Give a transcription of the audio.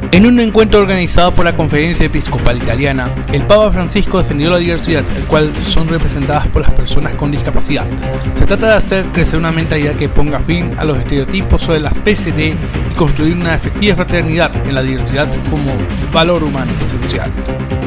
En un encuentro organizado por la Conferencia Episcopal Italiana, el Papa Francisco defendió la diversidad, el cual son representadas por las personas con discapacidad. Se trata de hacer crecer una mentalidad que ponga fin a los estereotipos sobre las PCD y construir una efectiva fraternidad en la diversidad como valor humano esencial.